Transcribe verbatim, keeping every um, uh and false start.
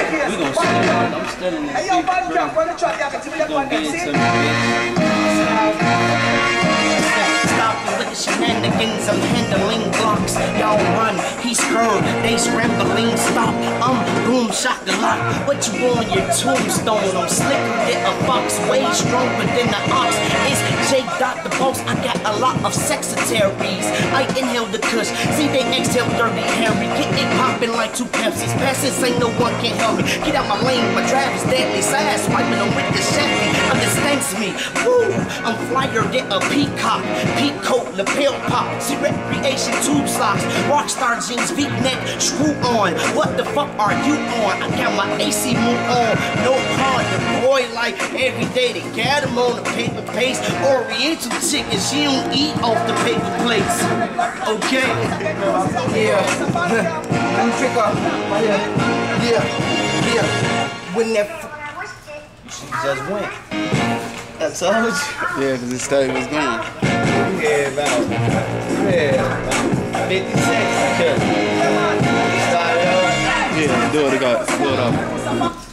We gonna sit down. I'm still in the seat. We're gonna get into Stop the little shenanigans, I'm handling blocks. Y'all run, he's curved, they scrambling. Stop, I'm boom chocolate. What you on your tombstone? I'm slicker than a fox, way stronger than the ox. It's J. Dot the boss, I got a lot of sexitaries. I inhale the kush, see they exhale dirty Harry. Get it popping like two Pepsis. Passes ain't no one can help me. Get out my lane, my drive is deadly. Side swiping them with the Chevy. Understands me, woo, I'm flyer than a peacock. Peak coat, lapel pop, see recreation tube socks, rockstar jeans, V-neck, screw on. What the fuck are you on? I got my A C move on, no car. The boy like every day they got him on the paper paste. Oriental chicken, she don't eat off the paper plates. Okay, yeah. Let me pick up. Yeah, yeah, yeah. When that she just went. I told you. yeah, because it started was going. Yeah, about, yeah, about fifty seconds. You started up? Yeah, do it, I got, do it up.